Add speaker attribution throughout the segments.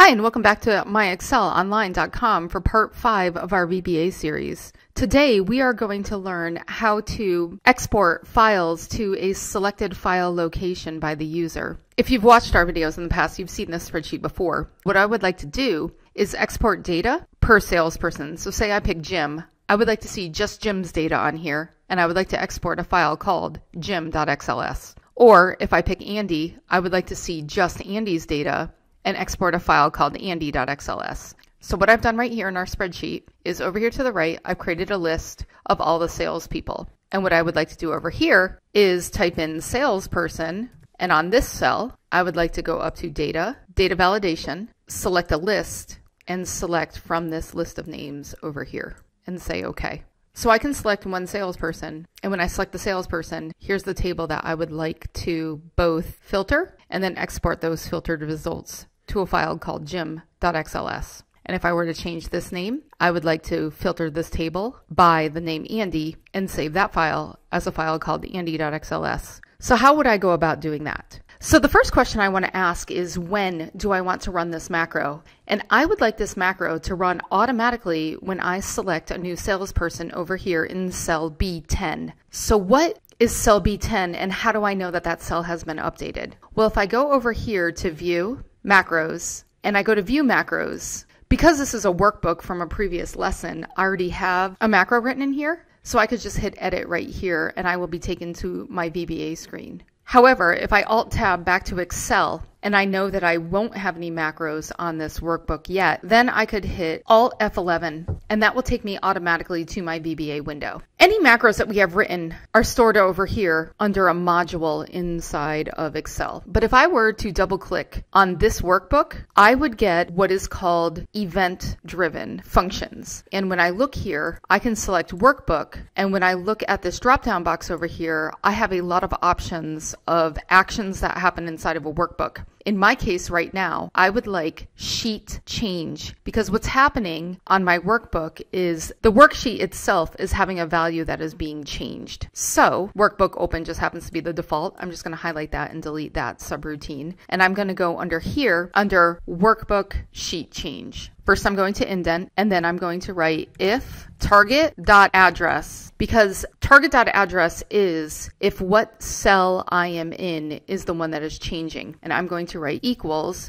Speaker 1: Hi, and welcome back to MyExcelOnline.com for part 5 of our VBA series. Today, we are going to learn how to export files to a selected file location by the user. If you've watched our videos in the past, you've seen this spreadsheet before. What I would like to do is export data per salesperson. So say I pick Jim. I would like to see just Jim's data on here, and I would like to export a file called jim.xls. Or if I pick Andy, I would like to see just Andy's data and export a file called andy.xls. So what I've done right here in our spreadsheet is over here to the right, I've created a list of all the salespeople. And what I would like to do over here is type in salesperson, and on this cell, I would like to go up to data, data validation, select a list, and select from this list of names over here and say OK. So I can select one salesperson, and when I select the salesperson, here's the table that I would like to both filter and then export those filtered results to a file called jim.xls. And if I were to change this name, I would like to filter this table by the name Andy and save that file as a file called andy.xls. So how would I go about doing that? So the first question I want to ask is, when do I want to run this macro? And I would like this macro to run automatically when I select a new salesperson over here in cell B10. So what is cell B10, and how do I know that that cell has been updated? Well, if I go over here to View, Macros, and I go to View Macros, because this is a workbook from a previous lesson, I already have a macro written in here, so I could just hit Edit right here, and I will be taken to my VBA screen. However, if I Alt-Tab back to Excel, and I know that I won't have any macros on this workbook yet, then I could hit Alt F11, and that will take me automatically to my VBA window. Any macros that we have written are stored over here under a module inside of Excel. But if I were to double click on this workbook, I would get what is called event-driven functions. And when I look here, I can select workbook, and when I look at this drop-down box over here, I have a lot of options of actions that happen inside of a workbook. In my case right now, I would like sheet change, because what's happening on my workbook is the worksheet itself is having a value that is being changed. So workbook open just happens to be the default. I'm just going to highlight that and delete that subroutine. And I'm going to go under here under workbook sheet change. First, I'm going to indent, and then I'm going to write if target.address, because target.address is if what cell I am in is the one that is changing. And I'm going to write equals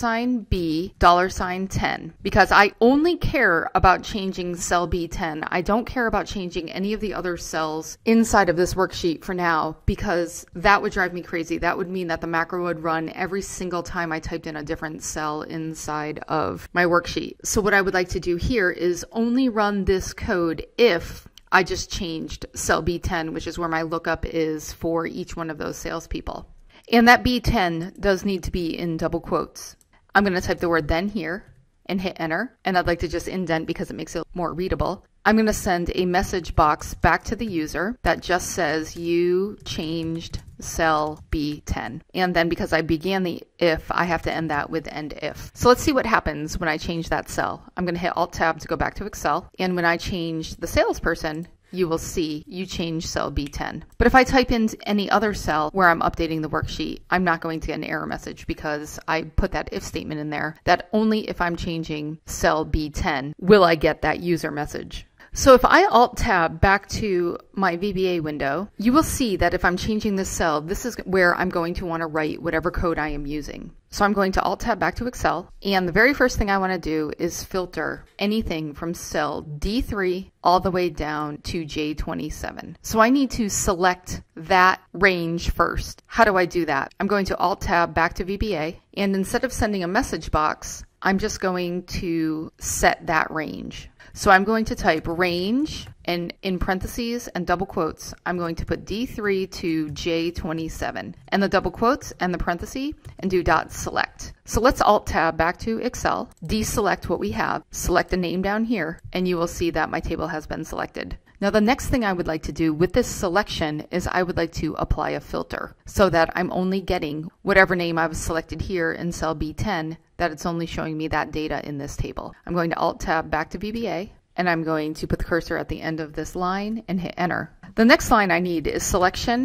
Speaker 1: $B $10, because I only care about changing cell B10. I don't care about changing any of the other cells inside of this worksheet for now, because that would drive me crazy. That would mean that the macro would run every single time I typed in a different cell inside of my worksheet. So what I would like to do here is only run this code if I just changed cell B10, which is where my lookup is for each one of those salespeople. And that B10 does need to be in double quotes. I'm going to type the word then here and hit enter. And I'd like to just indent because it makes it more readable. I'm going to send a message box back to the user that just says you changed cell B10. And then because I began the if, I have to end that with end if. So let's see what happens when I change that cell. I'm going to hit Alt-Tab to go back to Excel. And when I change the salesperson, you will see you change cell B10. But if I type in any other cell where I'm updating the worksheet, I'm not going to get an error message, because I put that if statement in there that only if I'm changing cell B10 will I get that user message. So if I Alt-Tab back to my VBA window, you will see that if I'm changing this cell, this is where I'm going to want to write whatever code I am using. So I'm going to Alt-Tab back to Excel, and the very first thing I want to do is filter anything from cell D3 all the way down to J27. So I need to select that range first. How do I do that? I'm going to Alt-Tab back to VBA, and instead of sending a message box, I'm just going to set that range. So I'm going to type range, and in parentheses and double quotes, I'm going to put D3 to J27, and the double quotes and the parenthesis, and do dot select. So let's Alt-Tab back to Excel, deselect what we have, select a name down here, and you will see that my table has been selected. Now the next thing I would like to do with this selection is I would like to apply a filter so that I'm only getting whatever name I've selected here in cell B10, that it's only showing me that data in this table. I'm going to Alt-Tab back to VBA, and I'm going to put the cursor at the end of this line and hit enter. The next line I need is selection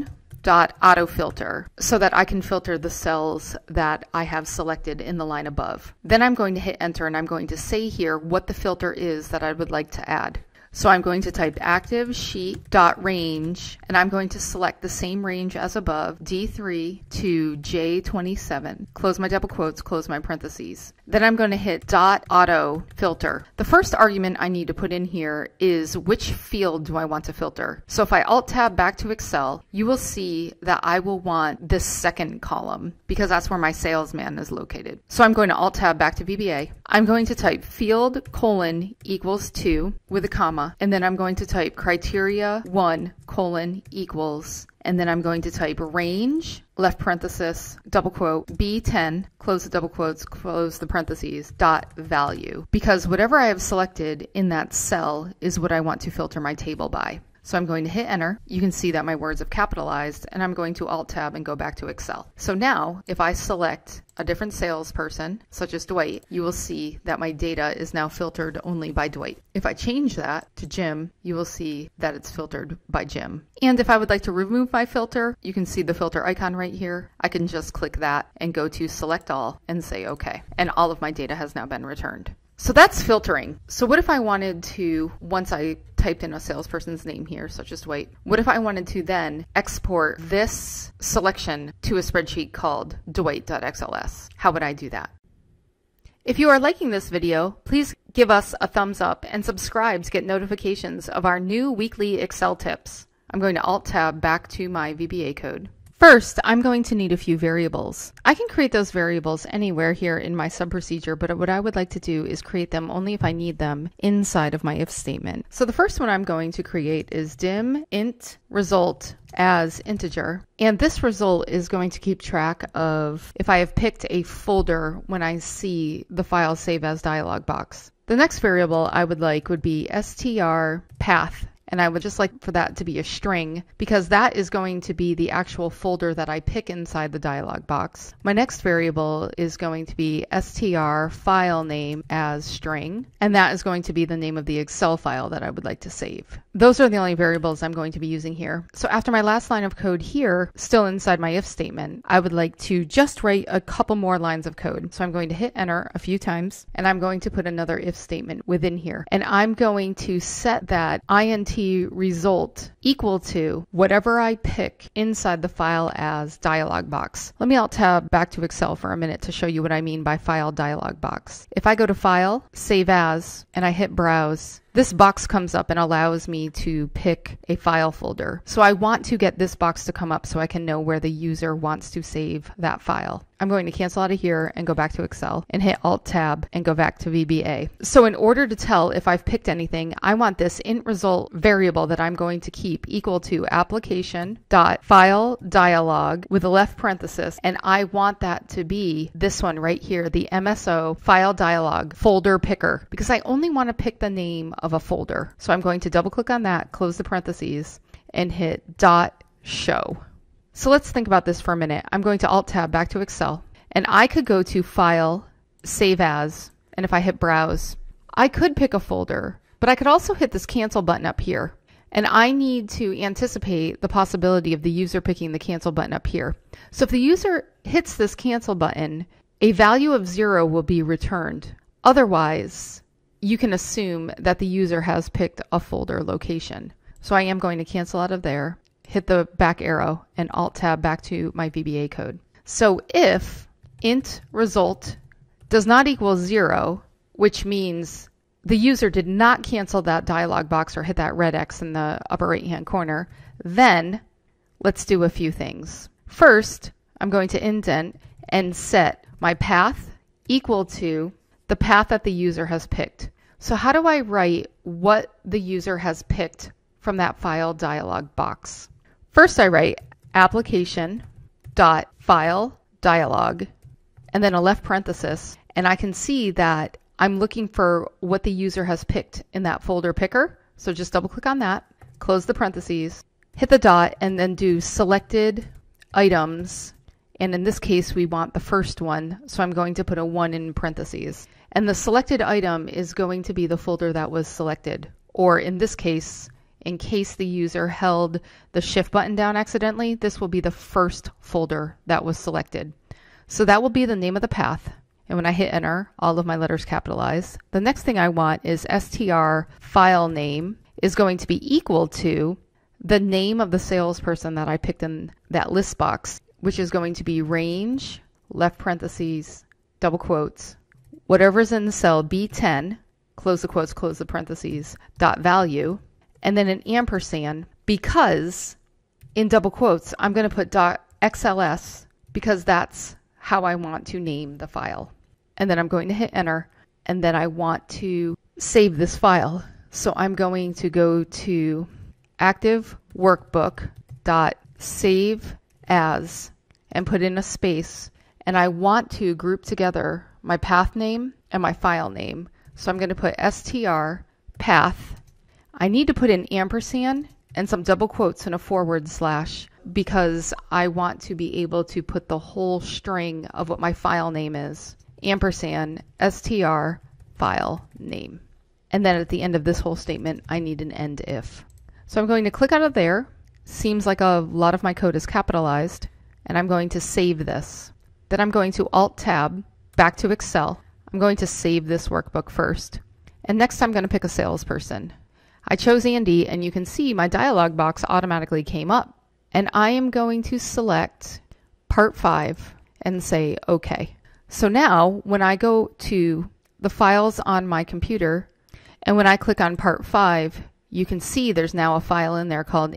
Speaker 1: .autofilter so that I can filter the cells that I have selected in the line above. Then I'm going to hit enter and I'm going to say here what the filter is that I would like to add. So I'm going to type active sheet.range and I'm going to select the same range as above, D3 to J27. Close my double quotes, close my parentheses. Then I'm going to hit .auto filter. The first argument I need to put in here is which field do I want to filter. So if I Alt Tab back to Excel, you will see that I will want this second column because that's where my salesman is located. So I'm going to Alt Tab back to VBA. I'm going to type field : equals 2 with a comma, and then I'm going to type criteria 1 : equals, and then I'm going to type range, left parenthesis, double quote, B10, close the double quotes, close the parentheses, dot value, because whatever I have selected in that cell is what I want to filter my table by. So I'm going to hit enter. You can see that my words have capitalized, and I'm going to Alt Tab and go back to Excel. So now if I select a different salesperson, such as Dwight, you will see that my data is now filtered only by Dwight. If I change that to Jim, you will see that it's filtered by Jim. And if I would like to remove my filter, you can see the filter icon right here. I can just click that and go to select all and say OK. And all of my data has now been returned. So that's filtering. So what if I wanted to, once I typed in a salesperson's name here, such as Dwight, what if I wanted to then export this selection to a spreadsheet called Dwight.xls? How would I do that? If you are liking this video, please give us a thumbs up and subscribe to get notifications of our new weekly Excel tips. I'm going to Alt Tab back to my VBA code. First, I'm going to need a few variables. I can create those variables anywhere here in my sub-procedure, but what I would like to do is create them only if I need them inside of my if statement. So the first one I'm going to create is dim int result as integer. And this result is going to keep track of if I have picked a folder when I see the file save as dialog box. The next variable I would like would be str path. And I would just like for that to be a string because that is going to be the actual folder that I pick inside the dialog box. My next variable is going to be str file name as string, and that is going to be the name of the Excel file that I would like to save. Those are the only variables I'm going to be using here. So after my last line of code here, still inside my if statement, I would like to just write a couple more lines of code. So I'm going to hit enter a few times, and I'm going to put another if statement within here. And I'm going to set that int result equal to whatever I pick inside the file as dialog box. Let me Alt Tab back to Excel for a minute to show you what I mean by file dialog box. If I go to File, Save As, and I hit Browse, this box comes up and allows me to pick a file folder. So I want to get this box to come up so I can know where the user wants to save that file. I'm going to cancel out of here and go back to Excel and hit Alt Tab and go back to VBA. So in order to tell if I've picked anything, I want this int result variable that I'm going to keep equal to application.fileDialog with a left parenthesis, and I want that to be this one right here, the MSO file dialog folder picker, because I only want to pick the name of a folder. So I'm going to double click on that, close the parentheses, and hit .show. So let's think about this for a minute. I'm going to Alt Tab back to Excel, and I could go to File, Save As, and if I hit Browse, I could pick a folder, but I could also hit this cancel button up here. And I need to anticipate the possibility of the user picking the cancel button up here. So if the user hits this cancel button, a value of 0 will be returned. Otherwise, you can assume that the user has picked a folder location. So I am going to cancel out of there, hit the back arrow, and Alt Tab back to my VBA code. So if int result does not equal 0, which means the user did not cancel that dialog box or hit that red X in the upper right hand corner, then let's do a few things. First, I'm going to indent and set my path equal to the path that the user has picked. So how do I write what the user has picked from that file dialog box? First, I write application.fileDialog and then a left parenthesis, and I can see that I'm looking for what the user has picked in that folder picker. So just double click on that, close the parentheses, hit the dot, and then do selected items. And in this case, we want the first one, so I'm going to put a 1 in parentheses. And the selected item is going to be the folder that was selected, or in this case, in case the user held the shift button down accidentally, this will be the first folder that was selected. So that will be the name of the path. And when I hit enter, all of my letters capitalized. The next thing I want is str file name is going to be equal to the name of the salesperson that I picked in that list box, which is going to be range, left parentheses, double quotes, whatever's in the cell B10, close the quotes, close the parentheses, dot value, and then an ampersand, because in double quotes, I'm going to put dot XLS because that's how I want to name the file. And then I'm going to hit enter, and then I want to save this file. So I'm going to go to active workbook dot save as and put in a space, and I want to group together my path name and my file name. So I'm going to put str path. I need to put in ampersand and some double quotes and a forward slash because I want to be able to put the whole string of what my file name is. Ampersand str file name. And then at the end of this whole statement, I need an end if. So I'm going to click out of there. Seems like a lot of my code is capitalized, and I'm going to save this. Then I'm going to Alt Tab back to Excel. I'm going to save this workbook first. And next I'm going to pick a salesperson. I chose Andy, and you can see my dialog box automatically came up. And I am going to select Part 5 and say OK. So now when I go to the files on my computer, and when I click on Part 5, you can see there's now a file in there called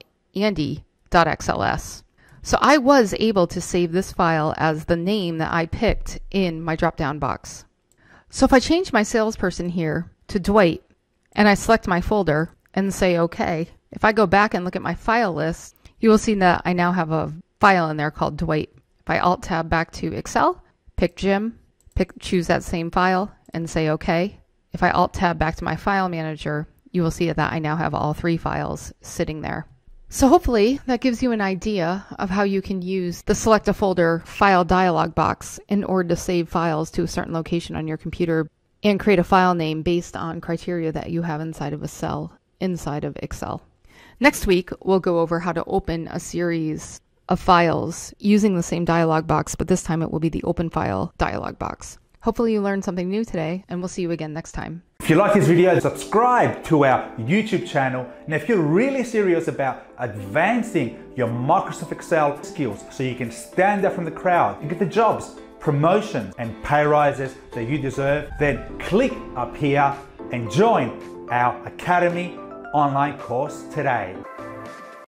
Speaker 1: andy.xls. So I was able to save this file as the name that I picked in my drop-down box. So if I change my salesperson here to Dwight, and I select my folder and say OK, if I go back and look at my file list, you will see that I now have a file in there called Dwight. If I Alt-Tab back to Excel, pick Jim, choose that same file, and say OK. If I Alt-Tab back to my file manager, you will see that I now have all 3 files sitting there. So hopefully that gives you an idea of how you can use the Select a Folder file dialog box in order to save files to a certain location on your computer and create a file name based on criteria that you have inside of a cell inside of Excel. Next week, we'll go over how to open a series of files using the same dialog box, but this time it will be the Open File dialog box. Hopefully you learned something new today, and we'll see you again next time.
Speaker 2: If you like this video, subscribe to our YouTube channel. And if you're really serious about advancing your Microsoft Excel skills so you can stand out from the crowd and get the jobs, promotions, and pay rises that you deserve, then click up here and join our Academy online course today.